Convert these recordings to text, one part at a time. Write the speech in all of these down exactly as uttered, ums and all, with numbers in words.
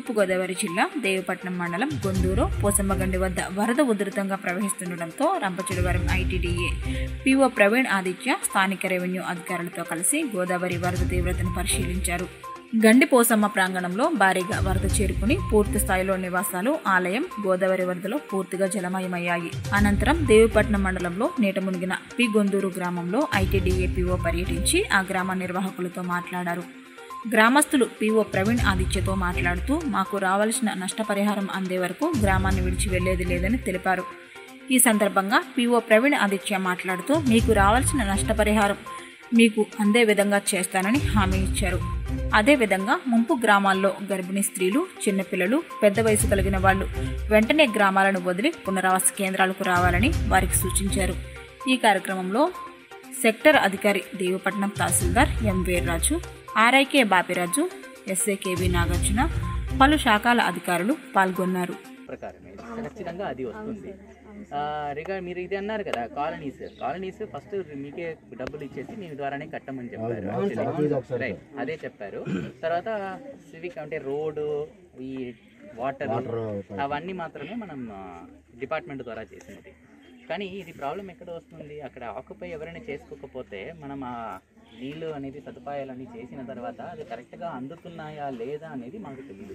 తూర్పుగోదావరి జిల్లా దేవపట్నం మండలం గొందూరు పోసమ్మగండి వద్ద వరద ఉధృతంగా ప్రవహిస్తుండటంతో రంపచోడవరం ఐటీడీఏ పీఓ ప్రవీణ్ ఆదిత్య స్థానిక రెవెన్యూ అధికారులతో కలిసి గోదావరి వరద తీవ్రతను పరిశీలించారు. గండి పోసమ్మ ప్రాంగణంలో భారీగా వరద చేరుకుని పూర్తి స్థాయిలో నివాసాలు, ఆలయం గోదావరి వరదలో పూర్తిగా జలమయమయ్యాయి. అనంతరం దేవపట్నం మండలంలో నీట మునిగిన పి గొందూరు గ్రామంలో ఐటీడీఏ పీఓ పర్యటించి ఆ గ్రామ నిర్వాహకులతో మాట్లాడారు. గ్రామస్తులు పీఓ ప్రవీణ్ ఆదిత్యతో మాట్లాడుతూ మాకు రావాల్సిన నష్టపరిహారం అందే వరకు గ్రామాన్ని విడిచి వెళ్లేది లేదని తెలిపారు. ఈ సందర్భంగా పీఓ ప్రవీణ్ ఆదిత్య మాట్లాడుతూ మీకు రావాల్సిన నష్టపరిహారం మీకు అందే విధంగా చేస్తానని హామీ ఇచ్చారు. అదేవిధంగా ముంపు గ్రామాల్లో గర్భిణీ స్త్రీలు, చిన్నపిల్లలు, పెద్ద వయసు కలిగిన వాళ్లు వెంటనే గ్రామాలను వదిలి పునరావాస కేంద్రాలకు రావాలని వారికి సూచించారు. ఈ కార్యక్రమంలో సెక్టర్ అధికారి దేవపట్నం తహసీల్దార్ ఎం వీర్రాజు, ఆర్ఐకే బాపిరాజు, ఎస్ఏకేవి నాగార్జున, పలు శాఖల అధికారులు పాల్గొన్నారు. ఖచ్చితంగా అది వస్తుంది. రిగార్డ్ మీరు ఇది అన్నారు కదా, కాలనీస్ కాలనీస్ ఫస్ట్ మీకే డబ్బులు ఇచ్చేసి మీ ద్వారానే కట్టమని చెప్పారు. రైట్, అదే చెప్పారు. తర్వాత సివిక్ అంటే రోడ్డు, ఈ వాటర్ అవన్నీ మాత్రమే మనం డిపార్ట్మెంట్ ద్వారా చేసినది. కానీ ఇది ప్రాబ్లం ఎక్కడ వస్తుంది, అక్కడ ఆక్యుపై ఎవరైనా చేసుకోకపోతే మనం ఆ నీళ్ళు అనేది సదుపాయాలన్నీ చేసిన తర్వాత అది కరెక్ట్గా అందుతున్నాయా లేదా అనేది మాకు తెలియదు.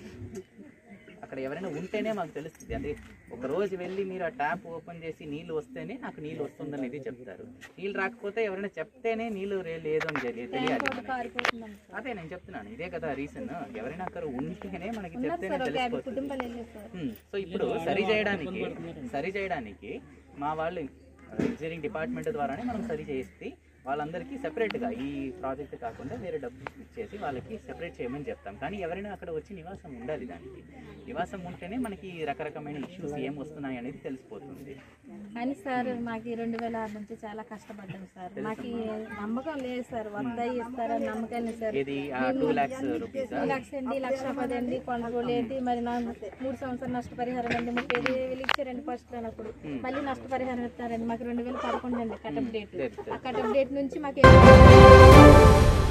అక్కడ ఎవరైనా ఉంటేనే మాకు తెలుస్తుంది. అదే ఒక రోజు వెళ్ళి మీరు ఆ ట్యాప్ ఓపెన్ చేసి నీళ్ళు వస్తేనే నాకు నీళ్ళు వస్తుందనేది చెప్తారు. నీళ్ళు రాకపోతే ఎవరైనా చెప్తేనే నీళ్ళు లేదు అని తెలియాలి. అదే నేను చెప్తున్నాను, ఇదే కదా రీజన్. ఎవరైనా అక్కడ ఉంటేనే మనకి చెప్తేనే తెలిసిపోతుంది. సో ఇప్పుడు సరి చేయడానికి సరి చేయడానికి మా వాళ్ళు ఇంజనీరింగ్ డిపార్ట్మెంట్ ద్వారానే మనం సరి చేసి వాళ్ళందరికీ సెపరేట్గా ఈ ప్రాజెక్ట్ కాకుండా వేరే డబ్బులు ఇచ్చేసి వాళ్ళకి సెపరేట్ చేయమని చెప్తాం. కానీ ఎవరైనా అక్కడ వచ్చి నివాసం ఉండాలి. దానికి నివాసం ఉంటేనే మనకి రకరకమైన ఇష్యూస్ ఏం వస్తున్నాయి అనేది తెలిసిపోతుంది. కానీ సార్ మాకు రెండు వేల ఆరు నుంచి చాలా కష్టపడ్డాం సార్. మాకు నమ్మకం లేదు సార్, వంద ఇస్తారని నమ్మకం లేదు సార్. ఇది two lakhs rupees two lakhs అండి, లక్ష పది అండి, కొనుగోలు ఏంటి మరి నా మూడు సంవత్సరాలు నష్టపరిహారం అండి. ముప్పై వేలు ఇచ్చారండి ఫస్ట్ అన్నప్పుడు, మళ్ళీ నష్టపరిహారం ఇస్తారండి. మాకు రెండు వేల పదకొండు అండి కటప్ డేట్. ఆ కటప్ డేట్ నుంచి మాకు